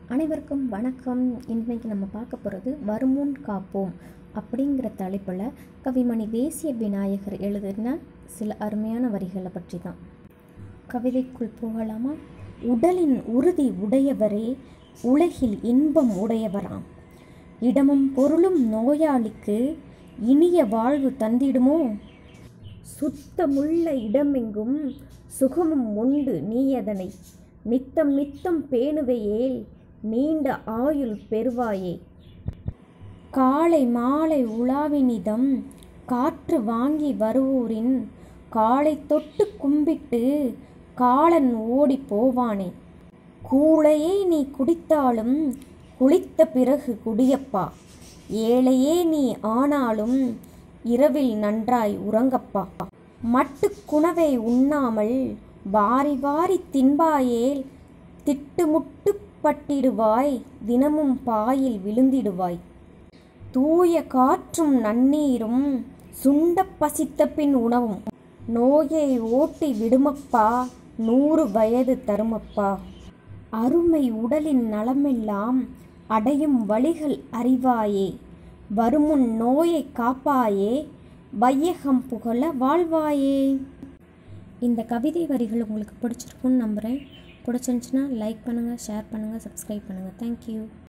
அனைவருக்கும் வணக்கம். இன்றைக்கு நம்ம பார்க்க போகிறது வருமுன் காப்போம் அப்படிங்கிற தலைப்பில் கவிமணி தேசிய விநாயகர் எழுதின சில அருமையான வரிகளை பற்றி தான். கவிதைக்குள் போகலாமா? உடலின் உறுதி உடையவரே உலகில் இன்பம் உடையவராம். இடமும் பொருளும் நோயாளிக்கு இனிய வாழ்வு தந்திடுமோ? சுத்தமுள்ள இடமெங்கும் சுகமும் உண்டு, நீயதனை நித்தம் நித்தம் பேணுவையேல் நீண்ட ஆயுள் பெறுவாயே. காலை மாலை உலாவினிதம் காற்று வாங்கி வருவோரின் காலை தொட்டு கும்பிட்டு காலன் ஓடி போவானே. கூளையே நீ குடித்தாலும் குளித்த பிறகு குடியப்பா. ஏழையே நீ ஆனாலும் இரவில் நன்றாய் உறங்கப்பா. மட்டுக்குணவை உண்ணாமல் வாரி வாரி தின்பாயேல் திட்டுமுட்டு பட்டிடுவாய், தினமும் பாயில் விழுந்திடுவாய். தூய காற்றும் நன்னீரும் சுண்ட பசித்த பின் உணவும் நோயை ஓட்டி விடுமப்பா, 100 வயது தருமப்பா. அருமை உடலின் நலமெல்லாம் அடையும் வழிகள் அறிவாயே. வருமுன் நோயை காப்பாயே, வையகம் புகழ வாழ்வாயே. இந்த கவிதை வரிகள் உங்களுக்கு பிடிச்சிருக்குன்னு நம்புகிறேன். பிடிச்சிருந்துச்சுன்னா லைக் பண்ணுங்கள், ஷேர் பண்ணுங்கள், சப்ஸ்கிரைப் பண்ணுங்கள். தேங்க்யூ.